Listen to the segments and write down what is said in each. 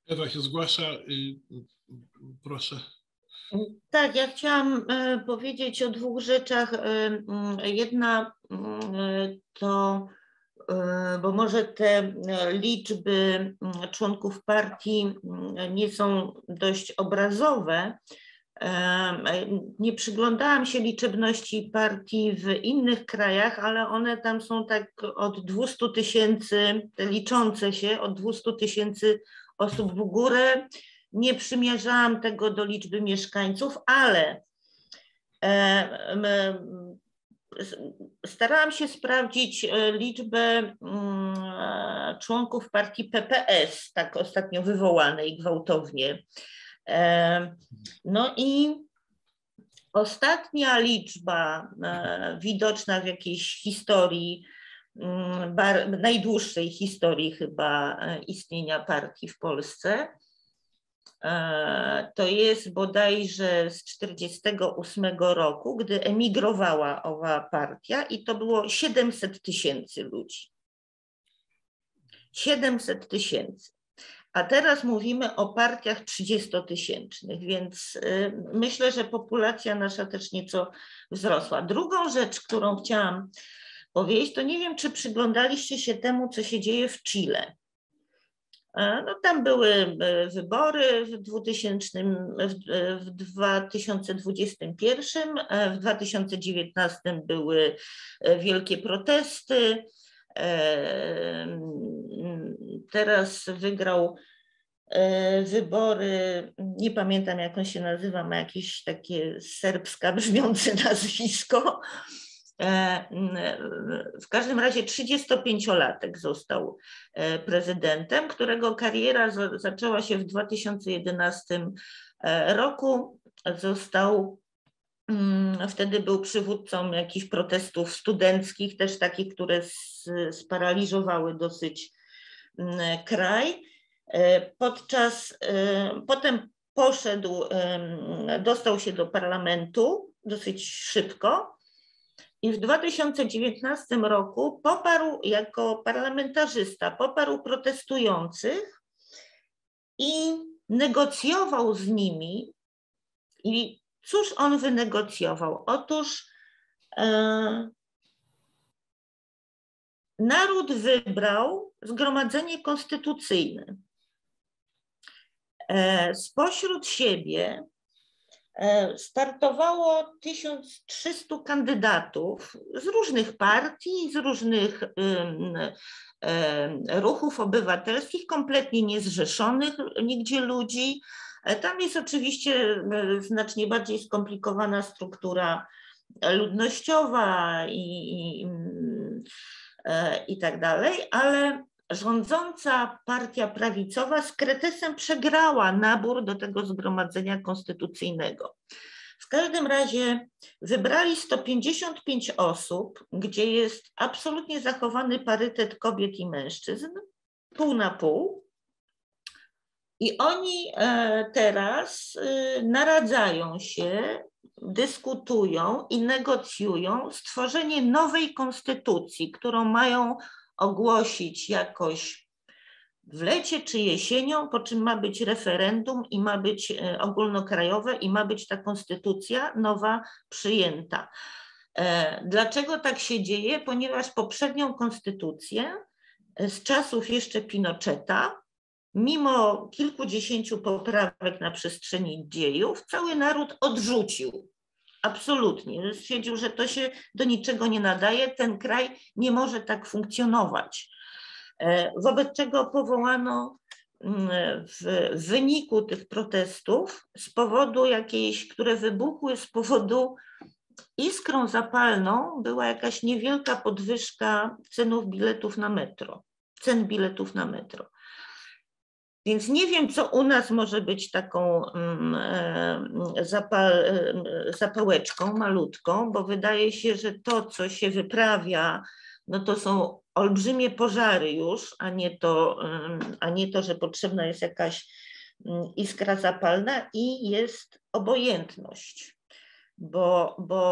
Ewa się zgłasza. Proszę. Tak, ja chciałam powiedzieć o dwóch rzeczach. Jedna to, bo może te liczby członków partii nie są dość obrazowe. Nie przyglądałam się liczebności partii w innych krajach, ale one tam są tak od 200 000, te liczące się, od 200 000 osób w górę. Nie przymierzałam tego do liczby mieszkańców, ale starałam się sprawdzić liczbę członków partii PPS, tak ostatnio wywołanej gwałtownie. No i ostatnia liczba widoczna w jakiejś historii, najdłuższej historii chyba istnienia partii w Polsce, to jest bodajże z 1948 roku, gdy emigrowała owa partia i to było 700 000 ludzi. 700 000. A teraz mówimy o partiach 30-tysięcznych, więc myślę, że populacja nasza też nieco wzrosła. Drugą rzecz, którą chciałam powiedzieć, to nie wiem, czy przyglądaliście się temu, co się dzieje w Chile. No, tam były wybory w 2021, w 2019 były wielkie protesty. Teraz wygrał wybory, nie pamiętam jak on się nazywa, ma jakieś takie serbska brzmiące nazwisko. W każdym razie 35-latek został prezydentem, którego kariera zaczęła się w 2011 roku. Wtedy był przywódcą jakichś protestów studenckich, też takich, które sparaliżowały dosyć kraj. Potem dostał się do parlamentu dosyć szybko i w 2019 roku jako parlamentarzysta poparł protestujących i negocjował z nimi. I cóż on wynegocjował? Otóż naród wybrał Zgromadzenie Konstytucyjne. Spośród siebie startowało 1300 kandydatów z różnych partii, z różnych ruchów obywatelskich, kompletnie niezrzeszonych nigdzie ludzi. Tam jest oczywiście znacznie bardziej skomplikowana struktura ludnościowa i tak dalej, ale rządząca partia prawicowa z kretesem przegrała nabór do tego Zgromadzenia Konstytucyjnego. W każdym razie wybrali 155 osób, gdzie jest absolutnie zachowany parytet kobiet i mężczyzn, pół na pół. I oni teraz naradzają się, dyskutują i negocjują stworzenie nowej konstytucji, którą mają ogłosić jakoś w lecie czy jesienią, po czym ma być referendum i ma być ogólnokrajowe i ma być ta konstytucja nowa przyjęta. Dlaczego tak się dzieje? Ponieważ poprzednią konstytucję z czasów jeszcze Pinocheta, mimo kilkudziesięciu poprawek na przestrzeni dziejów, cały naród odrzucił. Absolutnie. Stwierdził, że to się do niczego nie nadaje, ten kraj nie może tak funkcjonować. Wobec czego powołano w wyniku tych protestów, z powodu jakiejś, które wybuchły z powodu iskrą zapalną, była jakaś niewielka podwyżka cen biletów na metro. Więc nie wiem, co u nas może być taką zapałeczką malutką, bo wydaje się, że to, co się wyprawia, no to są olbrzymie pożary już, a nie to, że potrzebna jest jakaś iskra zapalna i jest obojętność, bo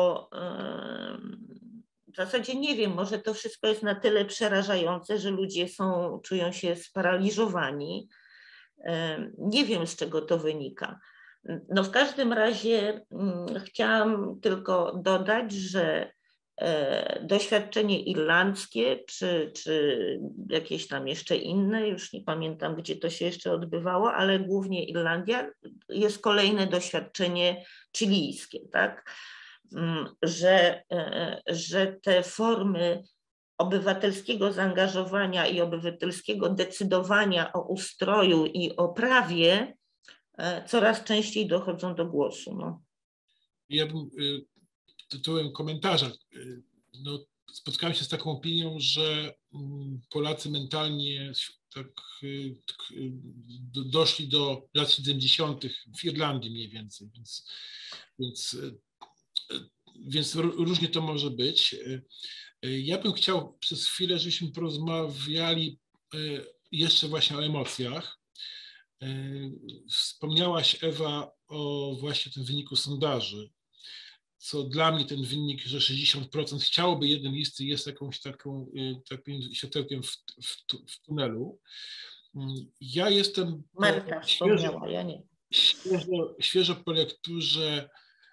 w zasadzie nie wiem, może to wszystko jest na tyle przerażające, że ludzie czują się sparaliżowani. Nie wiem, z czego to wynika. No w każdym razie chciałam tylko dodać, że doświadczenie irlandzkie, czy jakieś tam jeszcze inne, już nie pamiętam, gdzie to się jeszcze odbywało, ale głównie Irlandia, jest kolejne doświadczenie chilijskie, tak? Że te formy obywatelskiego zaangażowania i obywatelskiego decydowania o ustroju i o prawie coraz częściej dochodzą do głosu. No. Ja bym tytułem komentarza spotkałem się z taką opinią, że Polacy mentalnie tak doszli do lat 70. w Irlandii mniej więcej, więc różnie to może być. Ja bym chciał przez chwilę, żebyśmy porozmawiali jeszcze właśnie o emocjach. Wspomniałaś, Ewa, o właśnie tym wyniku sondaży, co dla mnie ten wynik, że 60% chciałoby jednej listy, jest jakąś taką światełkiem w tunelu. Ja jestem Marta wspomniała, ja nie. Świeżo po lekturze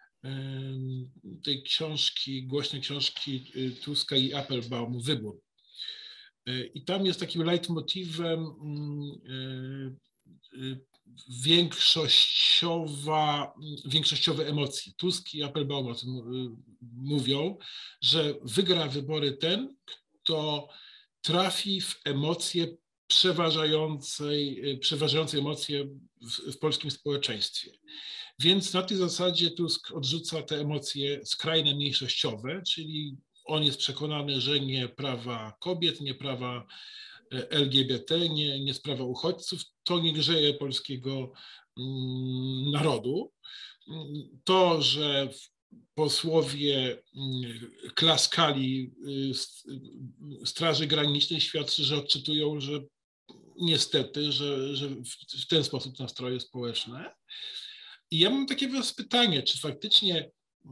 tej książki, głośnej książki Tuska i Applebaum, Wybór. I tam jest takim leitmotywem większościowe emocje. Tusk i Applebaum o tym mówią, że wygra wybory ten, kto trafi w emocje przeważające emocje w polskim społeczeństwie. Więc na tej zasadzie Tusk odrzuca te emocje skrajne mniejszościowe, czyli on jest przekonany, że nie prawa kobiet, nie prawa LGBT, nie sprawa uchodźców, to nie grzeje polskiego narodu. To, że posłowie klaskali Straży Granicznej, świadczy, że odczytują, że niestety, że w ten sposób nastroje społeczne. I ja mam takie pytanie, czy faktycznie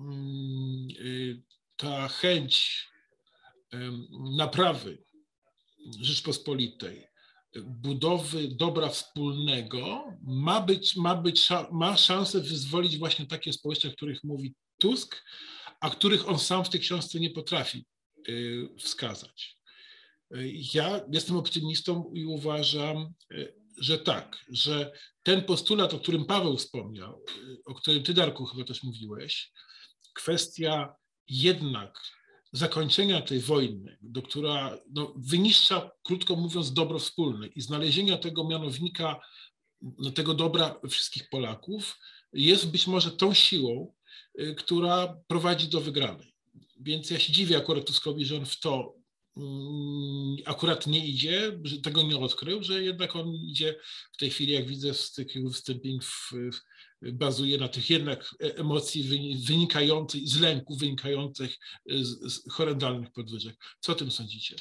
ta chęć naprawy Rzeczpospolitej, budowy dobra wspólnego ma szansę wyzwolić właśnie takie społeczeństwa, o których mówi Tusk, a których on sam w tej książce nie potrafi wskazać. Ja jestem optymistą i uważam, że tak, że ten postulat, o którym Paweł wspomniał, o którym ty, Darku, chyba też mówiłeś, kwestia jednak zakończenia tej wojny, która wyniszcza, krótko mówiąc, dobro wspólne i znalezienia tego mianownika, tego dobra wszystkich Polaków, jest być może tą siłą, która prowadzi do wygranej. Więc ja się dziwię akurat Tuskowi, że on w to akurat nie idzie, że tego nie odkrył, że jednak on idzie w tej chwili, jak widzę z tych wystąpień, bazuje na tych jednak emocji wynikających, z lęku wynikających z horrendalnych podwyżek. Co o tym sądzicie?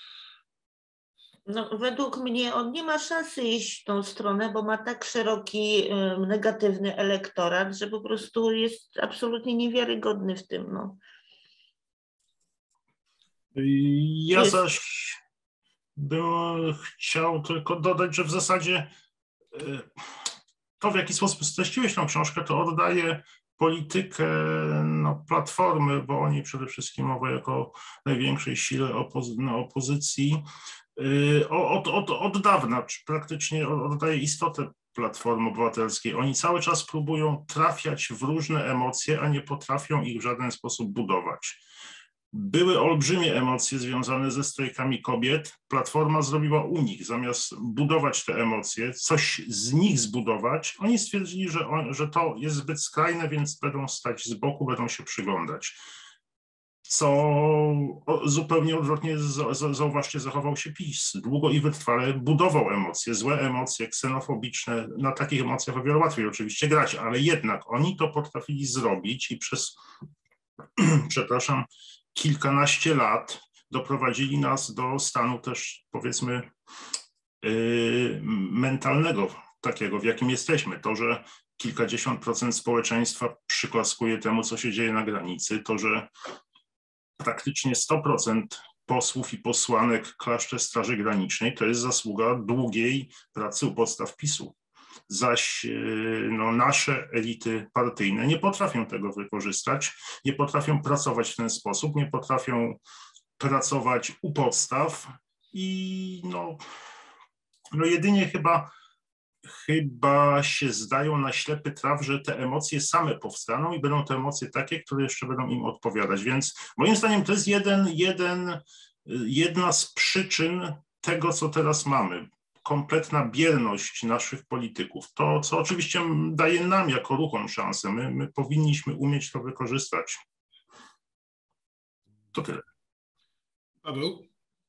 No, według mnie on nie ma szansy iść w tą stronę, bo ma tak szeroki negatywny elektorat, że po prostu jest absolutnie niewiarygodny w tym. No. Ja zaś bym chciał tylko dodać, że w zasadzie to, w jaki sposób streściłeś tą książkę, to oddaje politykę Platformy, bo o niej przede wszystkim mowa jako największej sile opozycji, od dawna, praktycznie oddaje istotę Platformy Obywatelskiej. Oni cały czas próbują trafiać w różne emocje, a nie potrafią ich w żaden sposób budować. Były olbrzymie emocje związane ze strajkami kobiet. Platforma zrobiła unik. Zamiast budować te emocje, coś z nich zbudować, oni stwierdzili, że to jest zbyt skrajne, więc będą stać z boku, będą się przyglądać. Co zupełnie odwrotnie, zauważcie, zachował się PiS. Długo i wytrwale budował emocje, złe emocje, ksenofobiczne. Na takich emocjach o wiele łatwiej oczywiście grać, ale jednak oni to potrafili zrobić i przez, przepraszam, kilkanaście lat doprowadzili nas do stanu też, powiedzmy, mentalnego, takiego, w jakim jesteśmy. To, że kilkadziesiąt procent społeczeństwa przyklaskuje temu, co się dzieje na granicy, to, że praktycznie 100% posłów i posłanek klaszcze Straży Granicznej, to jest zasługa długiej pracy u podstaw PiS-u. zaś no, nasze elity partyjne nie potrafią tego wykorzystać, nie potrafią pracować w ten sposób, nie potrafią pracować u podstaw i no jedynie chyba się zdają na ślepy traf, że te emocje same powstaną i będą to emocje takie, które jeszcze będą im odpowiadać. Więc moim zdaniem to jest jedna z przyczyn tego, co teraz mamy. Kompletna bierność naszych polityków. To, co oczywiście daje nam jako ruchom szansę. My powinniśmy umieć to wykorzystać. To tyle. Paweł?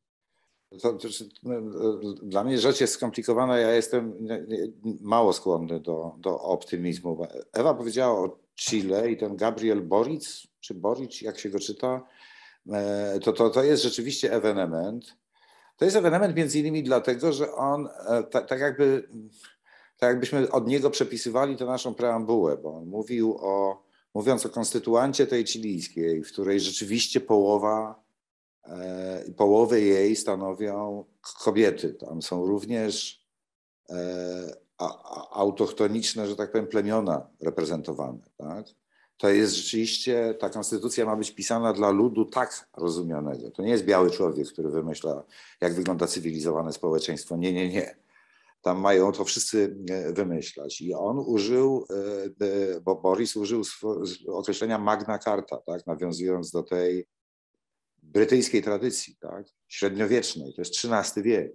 Dla mnie rzecz jest skomplikowana. Ja jestem mało skłonny do optymizmu. Ewa powiedziała o Chile i ten Gabriel Boric, czy Boric, jak się go czyta, to jest rzeczywiście ewenement. To jest ewenement między innymi dlatego, że on tak jakbyśmy od niego przepisywali tę naszą preambułę, bo on mówiąc o konstytuancie tej chilijskiej, w której rzeczywiście połowę jej stanowią kobiety. Tam są również autochtoniczne, że tak powiem, plemiona reprezentowane. Tak? To jest rzeczywiście, ta konstytucja ma być pisana dla ludu tak rozumianego. To nie jest biały człowiek, który wymyśla, jak wygląda cywilizowane społeczeństwo. Nie. Tam mają to wszyscy wymyślać. I on użył, bo Boris użył określenia Magna Carta, tak? Nawiązując do tej brytyjskiej tradycji, tak? Średniowiecznej, to jest XIII wiek,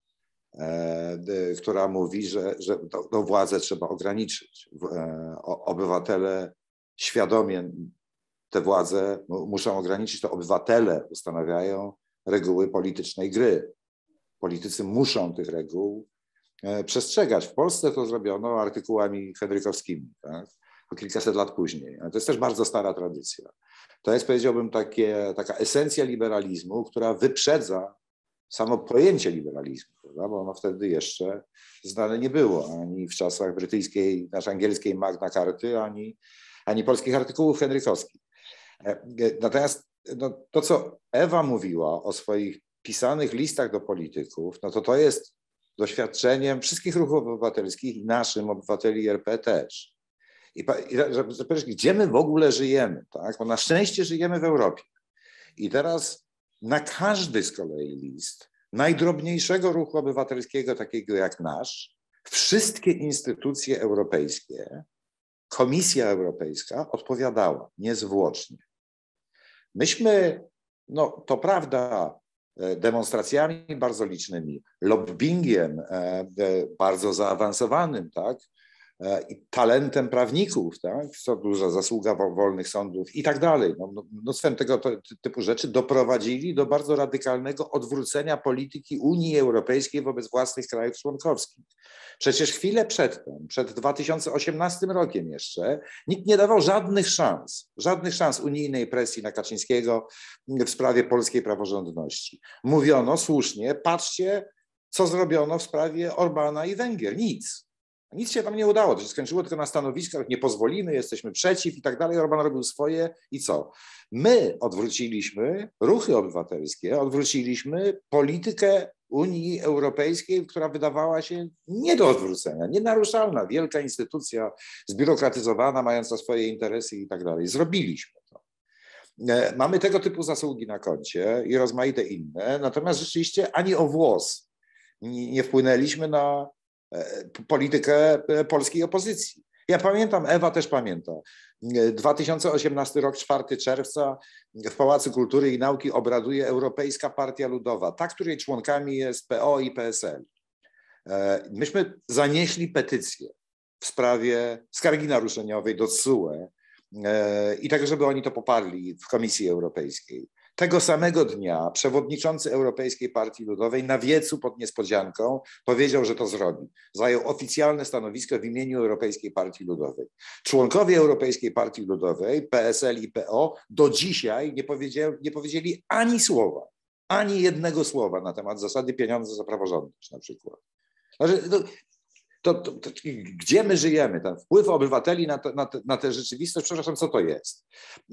która mówi, że władzę trzeba ograniczyć. Obywatele świadomie te władze muszą ograniczyć, to obywatele ustanawiają reguły politycznej gry. Politycy muszą tych reguł przestrzegać. W Polsce to zrobiono artykułami henrykowskimi, tak? O kilkaset lat później. To jest też bardzo stara tradycja. To jest, powiedziałbym, taka esencja liberalizmu, która wyprzedza samo pojęcie liberalizmu, prawda? Bo ono wtedy jeszcze znane nie było, ani w czasach brytyjskiej, angielskiej Magna Carty, ani polskich artykułów henrykowskich. Natomiast to, co Ewa mówiła o swoich pisanych listach do polityków, to jest doświadczeniem wszystkich ruchów obywatelskich i naszym, obywateli RP też. I gdzie my w ogóle żyjemy, tak? Bo na szczęście żyjemy w Europie. I teraz na każdy z kolei list najdrobniejszego ruchu obywatelskiego, takiego jak nasz, wszystkie instytucje europejskie, Komisja Europejska odpowiadała niezwłocznie. Myśmy, to prawda, demonstracjami bardzo licznymi, lobbingiem bardzo zaawansowanym, tak? I talentem prawników, tak? Co duża zasługa wolnych sądów i tak dalej. Mnóstwem tego typu rzeczy doprowadzili do bardzo radykalnego odwrócenia polityki Unii Europejskiej wobec własnych krajów członkowskich. Przecież chwilę przedtem, przed 2018 rokiem jeszcze, nikt nie dawał żadnych szans unijnej presji na Kaczyńskiego w sprawie polskiej praworządności. Mówiono słusznie, patrzcie, co zrobiono w sprawie Orbana i Węgier. Nic się tam nie udało, to się skończyło tylko na stanowiskach, nie pozwolimy, jesteśmy przeciw i tak dalej. Orban robił swoje i co? My odwróciliśmy, ruchy obywatelskie, odwróciliśmy politykę Unii Europejskiej, która wydawała się nie do odwrócenia, nienaruszalna, wielka instytucja, zbiurokratyzowana, mająca swoje interesy i tak dalej. Zrobiliśmy to. Mamy tego typu zasługi na koncie i rozmaite inne, natomiast rzeczywiście ani o włos nie wpłynęliśmy na politykę polskiej opozycji. Ja pamiętam, Ewa też pamięta, 2018 rok, 4 czerwca w Pałacu Kultury i Nauki obraduje Europejska Partia Ludowa, ta, której członkami jest PO i PSL. Myśmy zanieśli petycję w sprawie skargi naruszeniowej do TSUE i tak, żeby oni to poparli w Komisji Europejskiej. Tego samego dnia przewodniczący Europejskiej Partii Ludowej na wiecu pod niespodzianką powiedział, że to zrobi. Zajął oficjalne stanowisko w imieniu Europejskiej Partii Ludowej. Członkowie Europejskiej Partii Ludowej, PSL i PO, do dzisiaj nie powiedzieli ani słowa, ani jednego słowa na temat zasady pieniądze za praworządność na przykład. Gdzie my żyjemy? Ten wpływ obywateli na tę rzeczywistość, przepraszam, co to jest?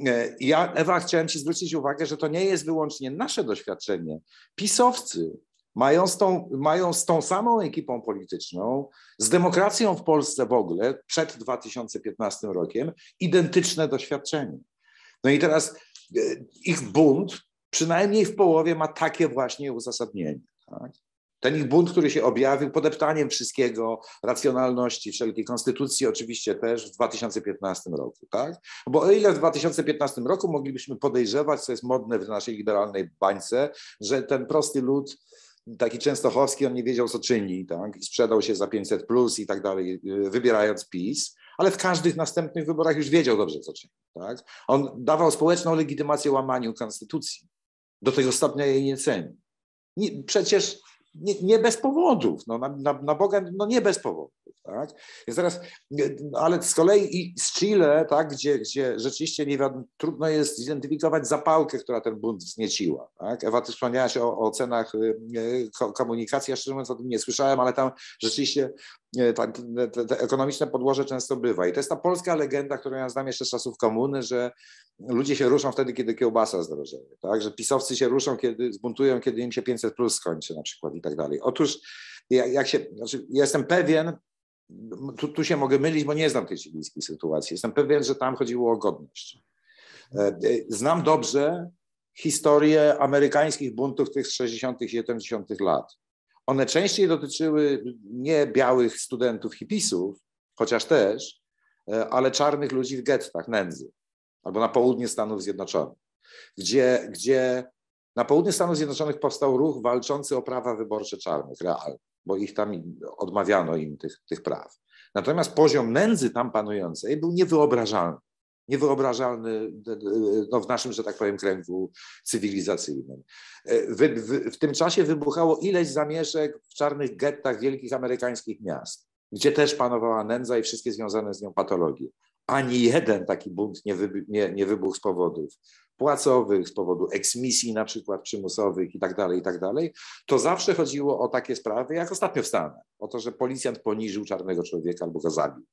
Ja, Ewa, chciałem ci zwrócić uwagę, że to nie jest wyłącznie nasze doświadczenie. PiS-owcy mają z tą samą ekipą polityczną, z demokracją w Polsce w ogóle przed 2015 rokiem identyczne doświadczenie. No i teraz ich bunt przynajmniej w połowie ma takie właśnie uzasadnienie. Tak? Ten ich bunt, który się objawił podeptaniem wszystkiego, racjonalności wszelkiej, konstytucji oczywiście też w 2015 roku. Tak? Bo o ile w 2015 roku moglibyśmy podejrzewać, co jest modne w naszej liberalnej bańce, że ten prosty lud, taki częstochowski, on nie wiedział, co czyni, tak? I sprzedał się za 500 plus i tak dalej, wybierając PiS, ale w każdych następnych wyborach już wiedział dobrze, co czyni. Tak? On dawał społeczną legitymację łamaniu konstytucji. Do tego stopnia jej nie ceni. Przecież nie bez powodów, no, na Boga, no nie bez powodów. Tak? Więc teraz, ale z kolei i z Chile, tak, gdzie rzeczywiście trudno jest zidentyfikować zapałkę, która ten bunt wznieciła. Tak? Ewa, ty wspomniałaś o cenach komunikacji, ja szczerze mówiąc o tym nie słyszałem, ale tam rzeczywiście te ekonomiczne podłoże często bywa. I to jest ta polska legenda, którą ja znam jeszcze z czasów komuny, że ludzie się ruszą wtedy, kiedy kiełbasa zdrożeje, tak? Że pisowcy się ruszą, kiedy zbuntują, kiedy im się 500 plus skończy na przykład i tak dalej. Otóż ja jestem pewien, tu się mogę mylić, bo nie znam tej chilijskiej sytuacji, jestem pewien, że tam chodziło o godność. Znam dobrze historię amerykańskich buntów tych z 60. i 70. lat. One częściej dotyczyły nie białych studentów hipisów, chociaż też, ale czarnych ludzi w gettach, nędzy, albo na południe Stanów Zjednoczonych, gdzie na południu Stanów Zjednoczonych powstał ruch walczący o prawa wyborcze czarnych, realnie, bo ich tam odmawiano im tych praw. Natomiast poziom nędzy tam panującej był niewyobrażalny no, w naszym, że tak powiem, kręgu cywilizacyjnym. W tym czasie wybuchało ileś zamieszek w czarnych gettach wielkich amerykańskich miast, gdzie też panowała nędza i wszystkie związane z nią patologie. Ani jeden taki bunt nie wybuchł z powodów płacowych, z powodu eksmisji na przykład przymusowych i tak dalej, to zawsze chodziło o takie sprawy, jak ostatnio w Stanach, o to, że policjant poniżył czarnego człowieka albo go zabił.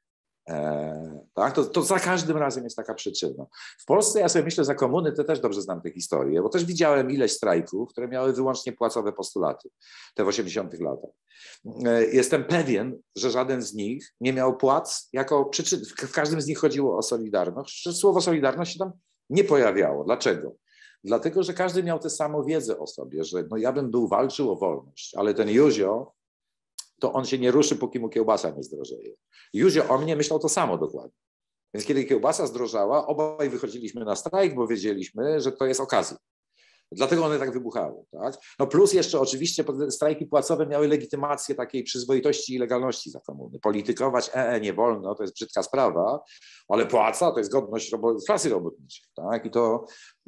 Tak? To za każdym razem jest taka przyczyna. W Polsce ja sobie myślę, za komuny to też dobrze znam tę historię, bo też widziałem ileś strajków, które miały wyłącznie płacowe postulaty, te w 80 latach. Jestem pewien, że żaden z nich nie miał płac jako przyczyn. W każdym z nich chodziło o solidarność. Słowo solidarność się tam nie pojawiało. Dlaczego? Dlatego, że każdy miał tę samą wiedzę o sobie, że no ja bym walczył o wolność, ale ten Józio, to on się nie ruszy, póki mu kiełbasa nie zdrożeje. Józio o mnie myślał to samo dokładnie. Więc kiedy kiełbasa zdrożała, obaj wychodziliśmy na strajk, bo wiedzieliśmy, że to jest okazja. Dlatego one tak wybuchały. Tak? No plus jeszcze oczywiście strajki płacowe miały legitymację takiej przyzwoitości i legalności za komuny. Politykować nie wolno, to jest brzydka sprawa, ale płaca to jest godność klasy robotniczej. Tak? I to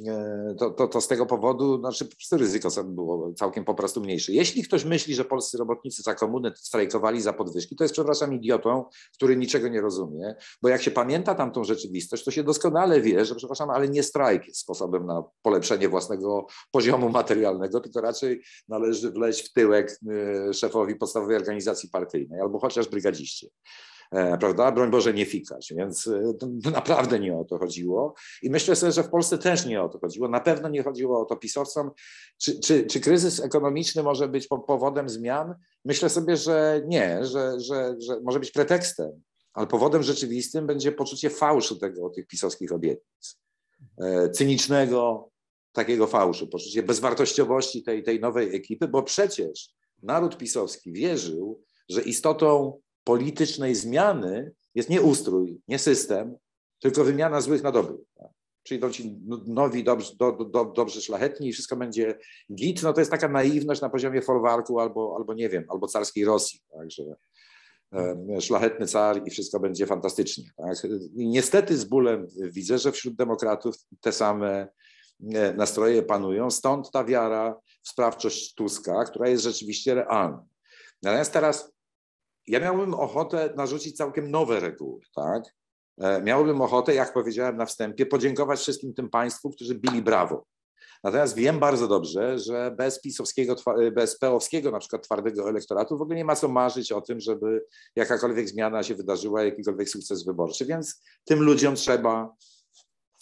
z tego powodu znaczy, ryzyko było całkiem po prostu mniejsze. Jeśli ktoś myśli, że polscy robotnicy za komuny strajkowali za podwyżki, to jest, przepraszam, idiotą, który niczego nie rozumie, bo jak się pamięta tamtą rzeczywistość, to się doskonale wie, że, przepraszam, ale nie strajk jest sposobem na polepszenie własnego poziomu materialnego, tylko raczej należy wleźć w tyłek szefowi podstawowej organizacji partyjnej albo chociaż brygadziście. Prawda? Broń Boże nie fikać, więc naprawdę nie o to chodziło i myślę sobie, że w Polsce też nie o to chodziło. Na pewno nie chodziło o to pisowcom. Czy kryzys ekonomiczny może być powodem zmian? Myślę sobie, że nie, że może być pretekstem, ale powodem rzeczywistym będzie poczucie fałszu tych pisowskich obietnic. Cynicznego takiego fałszu, poczucie bezwartościowości tej nowej ekipy, bo przecież naród pisowski wierzył, że istotą politycznej zmiany jest nie ustrój, nie system, tylko wymiana złych na dobrych. Tak? Przyjdą ci nowi, dobrzy szlachetni i wszystko będzie git. No to jest taka naiwność na poziomie folwarku albo nie wiem, albo carskiej Rosji, tak? Że szlachetny car i wszystko będzie fantastycznie. Tak? I niestety z bólem widzę, że wśród demokratów te same nastroje panują, stąd ta wiara w sprawczość Tuska, która jest rzeczywiście realna. Natomiast teraz ja miałbym ochotę narzucić całkiem nowe reguły, tak? Miałbym ochotę, jak powiedziałem na wstępie, podziękować wszystkim tym państwu, którzy bili brawo. Natomiast wiem bardzo dobrze, że bez peowskiego na przykład twardego elektoratu w ogóle nie ma co marzyć o tym, żeby jakakolwiek zmiana się wydarzyła, jakikolwiek sukces wyborczy, więc tym ludziom trzeba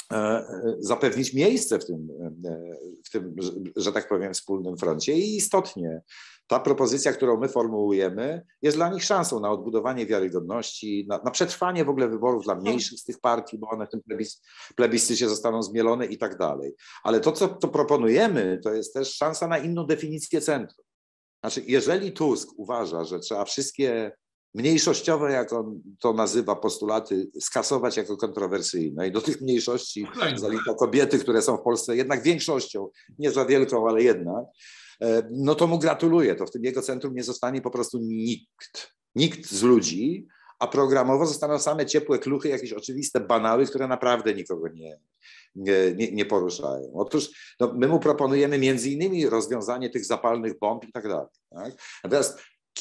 zapewnić miejsce w tym, że tak powiem, wspólnym froncie. I istotnie ta propozycja, którą my formułujemy, jest dla nich szansą na odbudowanie wiarygodności, na przetrwanie w ogóle wyborów dla mniejszych z tych partii, bo one w tym plebiscycie zostaną zmielone i tak dalej. Ale to, co proponujemy, to jest też szansa na inną definicję centrum. Znaczy, jeżeli Tusk uważa, że trzeba wszystkie mniejszościowe, jak on to nazywa, postulaty skasować jako kontrowersyjne i do tych mniejszości zalicza kobiety, które są w Polsce jednak większością, nie za wielką, ale jednak, no to mu gratuluję. To w tym jego centrum nie zostanie po prostu nikt z ludzi, a programowo zostaną same ciepłe kluchy, jakieś oczywiste banały, które naprawdę nikogo nie poruszają. Otóż no, my mu proponujemy między innymi rozwiązanie tych zapalnych bomb i tak dalej. Tak? A teraz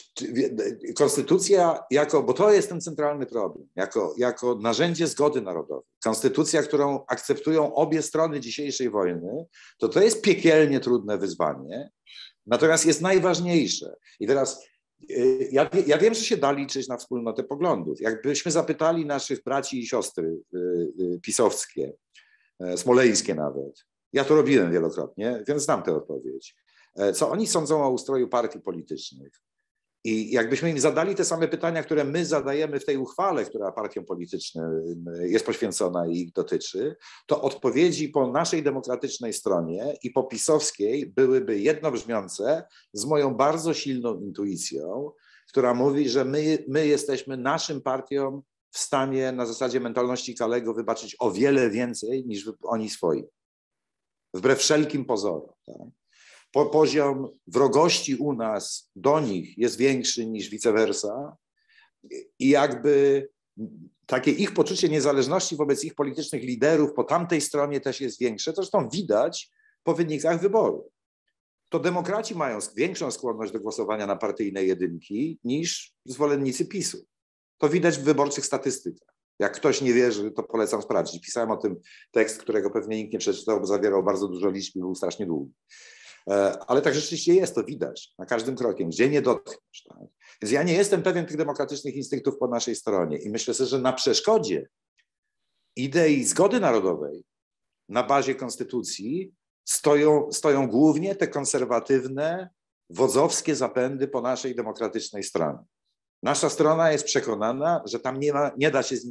konstytucja bo to jest ten centralny problem, jako narzędzie zgody narodowej. Konstytucja, którą akceptują obie strony dzisiejszej wojny, to jest piekielnie trudne wyzwanie, natomiast jest najważniejsze. I teraz ja wiem, że się da liczyć na wspólnotę poglądów. Jakbyśmy zapytali naszych braci i siostry pisowskie, smoleńskie nawet, ja to robiłem wielokrotnie, więc znam tę odpowiedź, co oni sądzą o ustroju partii politycznych. I jakbyśmy im zadali te same pytania, które my zadajemy w tej uchwale, która partiom politycznym jest poświęcona i ich dotyczy, to odpowiedzi po naszej demokratycznej stronie i po pisowskiej byłyby jednobrzmiące z moją bardzo silną intuicją, która mówi, że my jesteśmy naszym partiom w stanie na zasadzie mentalności Kalego wybaczyć o wiele więcej niż oni swoim. Wbrew wszelkim pozorom. Tak? Poziom wrogości u nas do nich jest większy niż vice versa i jakby takie ich poczucie niezależności wobec ich politycznych liderów po tamtej stronie też jest większe. To zresztą widać po wynikach wyborów. To demokraci mają większą skłonność do głosowania na partyjne jedynki niż zwolennicy PiS-u. To widać w wyborczych statystykach. Jak ktoś nie wierzy, to polecam sprawdzić. Pisałem o tym tekst, którego pewnie nikt nie przeczytał, bo zawierał bardzo dużo liczb i był strasznie długi. Ale tak rzeczywiście jest, to widać na każdym krokiem, gdzie nie dotkniesz. Tak? Więc ja nie jestem pewien tych demokratycznych instynktów po naszej stronie i myślę sobie, że na przeszkodzie idei zgody narodowej na bazie konstytucji stoją głównie te konserwatywne, wodzowskie zapędy po naszej demokratycznej stronie. Nasza strona jest przekonana, że tam nie da się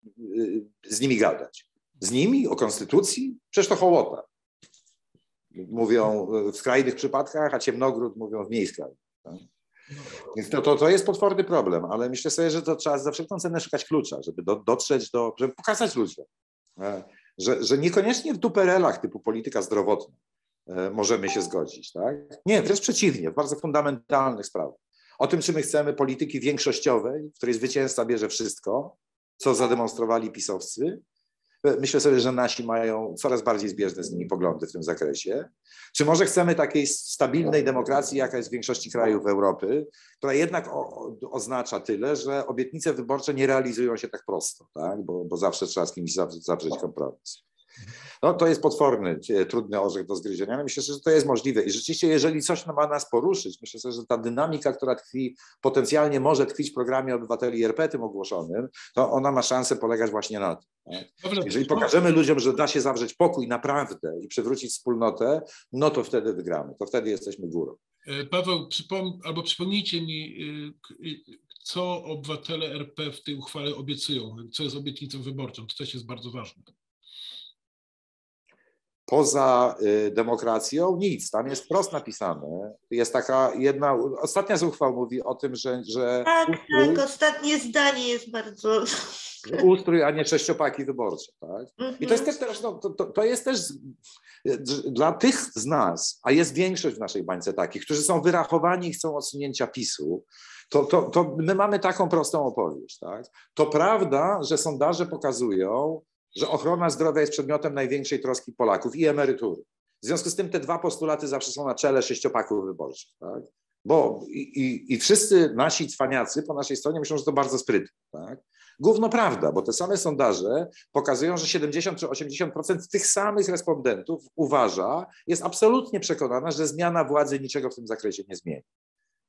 z nimi gadać. Z nimi o konstytucji? Przecież to hołota. Mówią w skrajnych przypadkach, a ciemnogród mówią w mniej skrajnych. Tak? Więc to jest potworny problem, ale myślę sobie, że to trzeba za wszelką cenę szukać klucza, żeby dotrzeć żeby pokazać ludziom, że niekoniecznie w duperelach typu polityka zdrowotna możemy się zgodzić. Tak? Nie, wręcz przeciwnie, w bardzo fundamentalnych sprawach. O tym, czy my chcemy polityki większościowej, w której zwycięzca bierze wszystko, co zademonstrowali pisowcy. Myślę sobie, że nasi mają coraz bardziej zbieżne z nimi poglądy w tym zakresie. Czy może chcemy takiej stabilnej demokracji, jaka jest w większości krajów Europy, która jednak oznacza tyle, że obietnice wyborcze nie realizują się tak prosto, tak? Bo zawsze trzeba z kimś zawrzeć kompromis. No, to jest potworny, trudny orzech do zgryzienia, ale myślę, że to jest możliwe. I rzeczywiście, jeżeli coś ma nas poruszyć, myślę sobie, że ta dynamika, która potencjalnie może tkwić w programie Obywateli RP tym ogłoszonym, to ona ma szansę polegać właśnie na tym. Tak? Jeżeli pokażemy ludziom, że da się zawrzeć pokój naprawdę i przywrócić wspólnotę, no to wtedy wygramy, to wtedy jesteśmy górą. Paweł, przypomnijcie mi, co obywatele RP w tej uchwale obiecują, co jest obietnicą wyborczą, to też jest bardzo ważne. Poza demokracją nic, tam jest wprost napisane. Jest taka jedna, ostatnia z uchwał mówi o tym, że tak, ostatnie zdanie jest bardzo... Ustrój, a nie sześciopaki wyborcze. Tak? I to jest też teraz, to jest też dla tych z nas, a jest większość w naszej bańce takich, którzy są wyrachowani i chcą odsunięcia PiS-u, to my mamy taką prostą opowieść. Tak? To prawda, że sondaże pokazują, że ochrona zdrowia jest przedmiotem największej troski Polaków i emerytury. W związku z tym te dwa postulaty zawsze są na czele sześciopaków wyborczych. Tak? Bo i wszyscy nasi cwaniacy po naszej stronie myślą, że to bardzo sprytne. Tak? Gówno prawda, bo te same sondaże pokazują, że 70 czy 80% tych samych respondentów jest absolutnie przekonana, że zmiana władzy niczego w tym zakresie nie zmieni.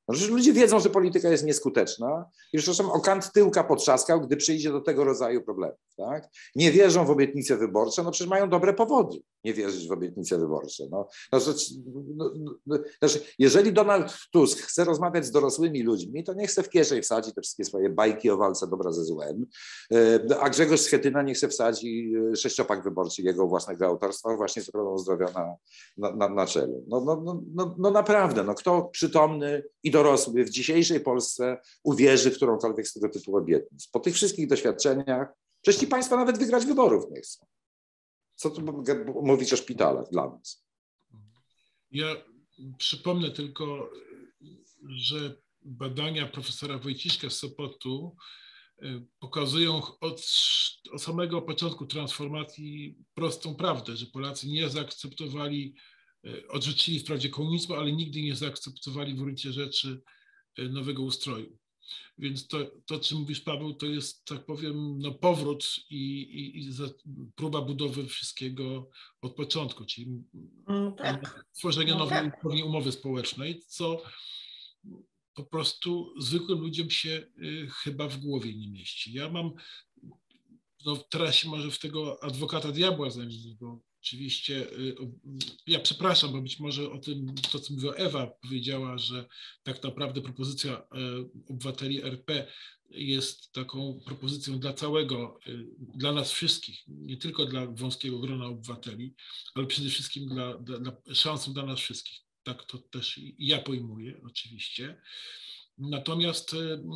Znaczy, ludzie wiedzą, że polityka jest nieskuteczna i już czasem o kant tyłka potrzaskał, gdy przyjdzie do tego rodzaju problemów. Tak? Nie wierzą w obietnice wyborcze, no przecież mają dobre powody nie wierzyć w obietnice wyborcze. Znaczy, jeżeli Donald Tusk chce rozmawiać z dorosłymi ludźmi, to niech chce w kieszeń wsadzi te wszystkie swoje bajki o walce dobra ze złem, a Grzegorz Schetyna niech chce wsadzi 6-pak wyborczy jego własnego autorstwa właśnie z ochroną zdrowia na czele. No naprawdę, no kto przytomny i dorosły w dzisiejszej Polsce uwierzy w którąkolwiek z tego typu obietnic? Po tych wszystkich doświadczeniach przecież ci państwo nawet wygrać wyborów nie chcą. Co tu mówić o szpitalach dla nas? Ja przypomnę tylko, że badania profesora Wojciszka z Sopotu pokazują od samego początku transformacji prostą prawdę, że Polacy nie zaakceptowali, odrzucili wprawdzie komunizmu, ale nigdy nie zaakceptowali w gruncie rzeczy nowego ustroju. Więc to, czym mówisz, Paweł, to jest, tak powiem, no, powrót i próba budowy wszystkiego od początku, czyli tworzenia nowej umowy społecznej, co po prostu zwykłym ludziom się chyba w głowie nie mieści. Ja mam, no teraz się może w tego adwokata diabła zamienić, bo oczywiście, ja przepraszam, bo być może o tym, to co mówiła Ewa, powiedziała, że tak naprawdę propozycja obywateli RP jest taką propozycją dla całego, dla nas wszystkich, nie tylko dla wąskiego grona obywateli, ale przede wszystkim szansą dla nas wszystkich. Tak to też ja pojmuję oczywiście. Natomiast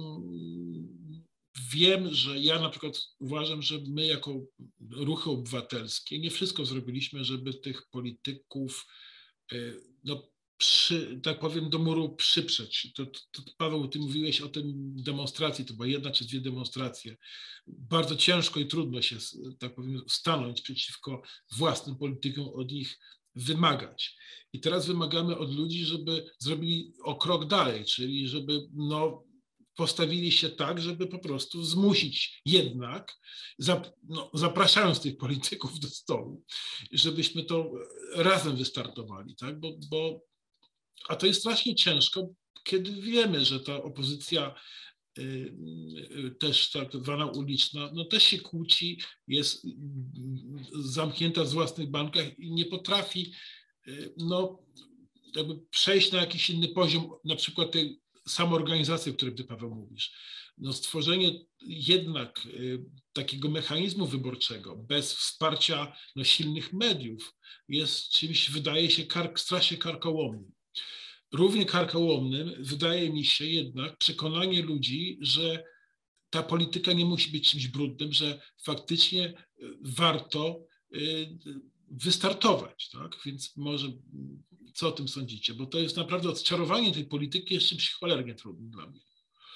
wiem, że ja na przykład uważam, że my jako ruchy obywatelskie nie wszystko zrobiliśmy, żeby tych polityków, no, tak powiem, do muru przyprzeć. To Paweł, ty mówiłeś o tym demonstracji, to była 1 czy 2 demonstracje. Bardzo ciężko i trudno się, tak powiem, stanąć przeciwko własnym politykom, od nich wymagać. I teraz wymagamy od ludzi, żeby zrobili o krok dalej, czyli żeby postawili się tak, żeby po prostu zmusić jednak, zapraszając tych polityków do stołu, żebyśmy to razem wystartowali, tak? A to jest strasznie ciężko, kiedy wiemy, że ta opozycja też tak zwana uliczna, no też się kłóci, jest zamknięta w własnych bankach i nie potrafi jakby przejść na jakiś inny poziom, na przykład tej samoorganizacji, o której ty, Paweł, mówisz. No stworzenie jednak takiego mechanizmu wyborczego bez wsparcia silnych mediów jest czymś, wydaje się, strasznie karkołomnym. Równie karkołomnym wydaje mi się jednak przekonanie ludzi, że ta polityka nie musi być czymś brudnym, że faktycznie warto wystartować, tak? Więc może co o tym sądzicie? Bo to jest naprawdę odczarowanie tej polityki jest czymś cholernie trudnym dla mnie.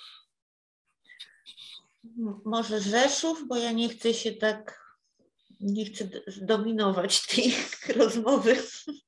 Może Rzeszów, bo ja nie chcę dominować tej rozmowy.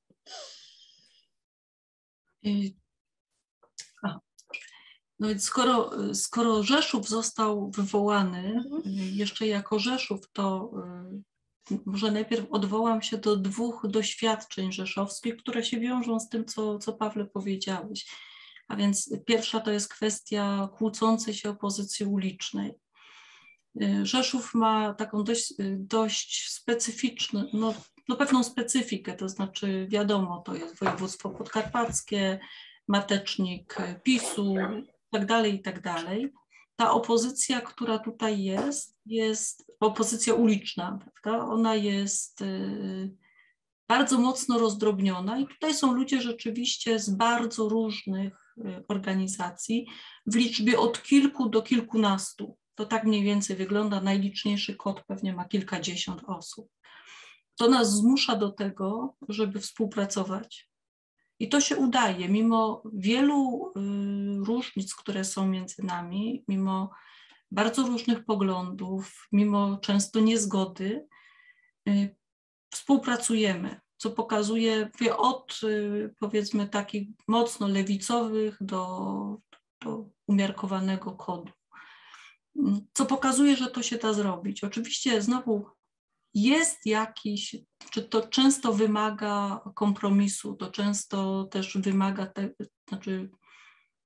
No więc skoro Rzeszów został wywołany jeszcze jako Rzeszów, to może najpierw odwołam się do 2 doświadczeń rzeszowskich, które się wiążą z tym, co Pawle powiedziałeś. A więc pierwsza to jest kwestia kłócącej się opozycji ulicznej. Rzeszów ma taką dość specyficzną, pewną specyfikę, to znaczy wiadomo, to jest województwo podkarpackie, matecznik PiS-u i tak dalej. Ta opozycja, która tutaj jest opozycja uliczna, prawda? Ona jest bardzo mocno rozdrobniona i tutaj są ludzie rzeczywiście z bardzo różnych organizacji w liczbie od kilku do kilkunastu. To tak mniej więcej wygląda. Najliczniejszy KOD pewnie ma kilkadziesiąt osób. To nas zmusza do tego, żeby współpracować. I to się udaje, mimo wielu różnic, które są między nami, mimo bardzo różnych poglądów, mimo często niezgody, współpracujemy, co pokazuje od powiedzmy takich mocno lewicowych do umiarkowanego kodu. Co pokazuje, że to się da zrobić. Oczywiście znowu jest jakiś, czy to często wymaga kompromisu, to często też wymaga, znaczy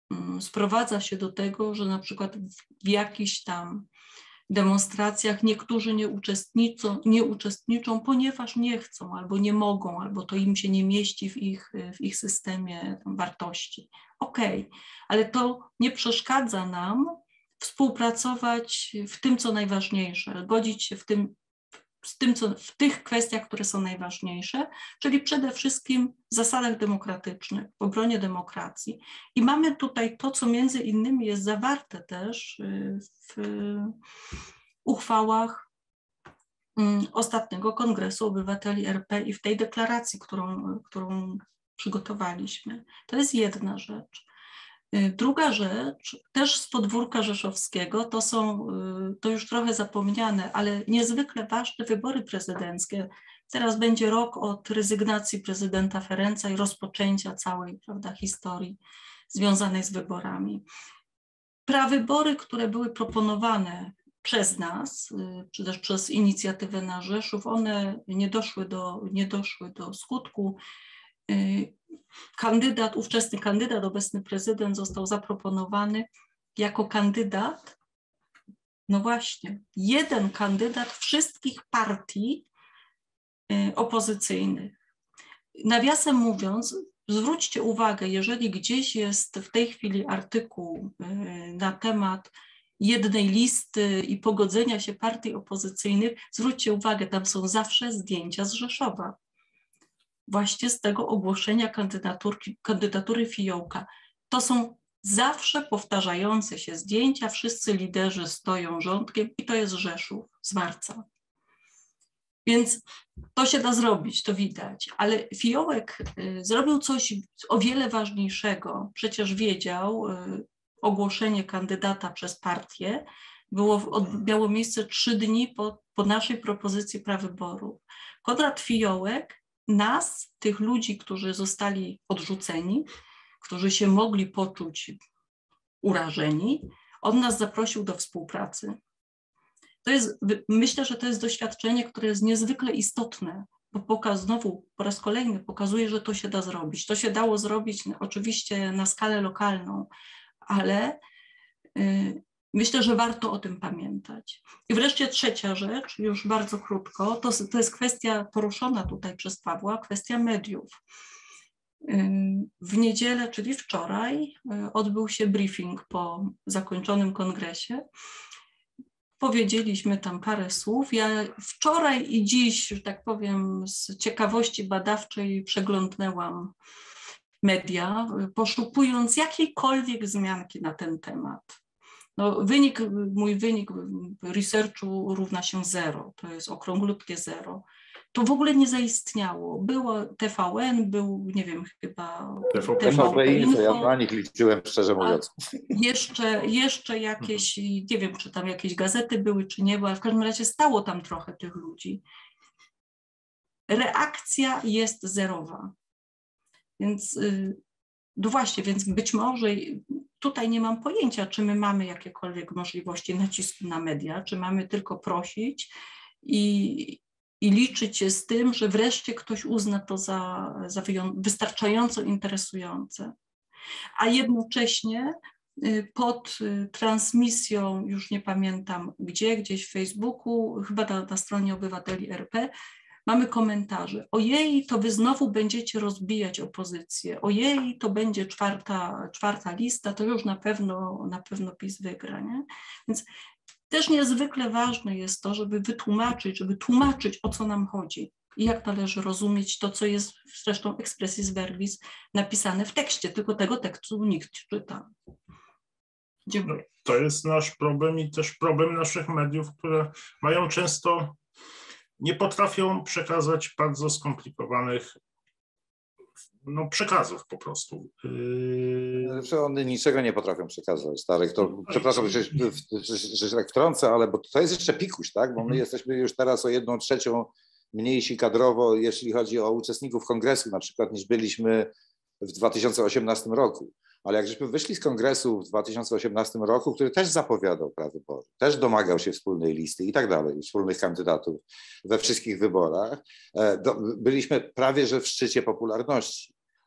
sprowadza się do tego, że na przykład w jakichś tam demonstracjach niektórzy nie uczestniczą, ponieważ nie chcą, albo nie mogą, albo to im się nie mieści w ich systemie wartości. Okej, ale to nie przeszkadza nam współpracować w tym, co najważniejsze, godzić się w tych kwestiach, które są najważniejsze, czyli przede wszystkim w zasadach demokratycznych, w obronie demokracji. I mamy tutaj to, co między innymi jest zawarte też w uchwałach ostatniego Kongresu Obywateli RP i w tej deklaracji, którą przygotowaliśmy. To jest jedna rzecz. Druga rzecz, też z podwórka rzeszowskiego, to już trochę zapomniane, ale niezwykle ważne wybory prezydenckie. Teraz będzie rok od rezygnacji prezydenta Ferenca i rozpoczęcia całej, prawda, historii związanej z wyborami. Prawybory, które były proponowane przez nas, czy też przez inicjatywę na Rzeszów, one nie doszły do skutku. Ówczesny kandydat, obecny prezydent został zaproponowany jako kandydat, no właśnie, jeden kandydat wszystkich partii opozycyjnych. Nawiasem mówiąc, zwróćcie uwagę, jeżeli gdzieś jest w tej chwili artykuł na temat jednej listy i pogodzenia się partii opozycyjnych, zwróćcie uwagę, tam są zawsze zdjęcia z Rzeszowa. Właśnie z tego ogłoszenia kandydatury Fiołka. To są zawsze powtarzające się zdjęcia, wszyscy liderzy stoją rządkiem i to jest Rzeszów, Zwarca. Więc to się da zrobić, to widać, ale Fiołek zrobił coś o wiele ważniejszego. Przecież wiedział, ogłoszenie kandydata przez partię miało miejsce 3 dni po naszej propozycji prawyborów. Konrad Fiołek nas, tych ludzi, którzy zostali odrzuceni, którzy się mogli poczuć urażeni, on nas zaprosił do współpracy. Myślę, że to jest doświadczenie, które jest niezwykle istotne, bo znowu po raz kolejny pokazuje, że to się da zrobić. To się dało zrobić oczywiście na skalę lokalną, ale myślę, że warto o tym pamiętać. I wreszcie trzecia rzecz, już bardzo krótko, to jest kwestia poruszona tutaj przez Pawła, kwestia mediów. W niedzielę, czyli wczoraj, odbył się briefing po zakończonym kongresie. Powiedzieliśmy tam parę słów. Ja wczoraj i dziś, że tak powiem, z ciekawości badawczej przeglądnęłam media, poszukując jakiejkolwiek wzmianki na ten temat. No, mój wynik researchu równa się 0, to jest okrąglutkie 0. To w ogóle nie zaistniało. Było TVN, był, nie wiem, chyba TVP Info, ja na nich liczyłem, szczerze mówiąc. Jeszcze jakieś, nie wiem, czy tam jakieś gazety były, czy nie, bo w każdym razie stało tam trochę tych ludzi. Reakcja jest zerowa. Więc no właśnie, więc być może tutaj nie mam pojęcia, czy my mamy jakiekolwiek możliwości nacisku na media, czy mamy tylko prosić i liczyć się z tym, że wreszcie ktoś uzna to za wystarczająco interesujące. A jednocześnie pod transmisją, już nie pamiętam gdzieś w Facebooku, chyba na stronie Obywateli RP, mamy komentarze. Ojej, to wy znowu będziecie rozbijać opozycję. Ojej, to będzie czwarta lista, to już na pewno PiS wygra. Nie? Więc też niezwykle ważne jest to, żeby tłumaczyć, o co nam chodzi i jak należy rozumieć to, co jest zresztą expressis verbis napisane w tekście, tylko tego tekstu nikt czyta. Dziękuję. To jest nasz problem i też problem naszych mediów, które mają często, nie potrafią przekazać bardzo skomplikowanych przekazów po prostu. One niczego nie potrafią przekazać, Starek. To, przepraszam, że tak wtrącę, ale bo to jest jeszcze pikuś, tak? Bo my jesteśmy już teraz o 1/3 mniejsi kadrowo, jeśli chodzi o uczestników kongresu, na przykład, niż byliśmy w 2018 roku. Ale jak żeśmy wyszli z kongresu w 2018 roku, który też zapowiadał prawybory, też domagał się wspólnej listy i tak dalej, wspólnych kandydatów we wszystkich wyborach, byliśmy prawie że w szczycie popularności.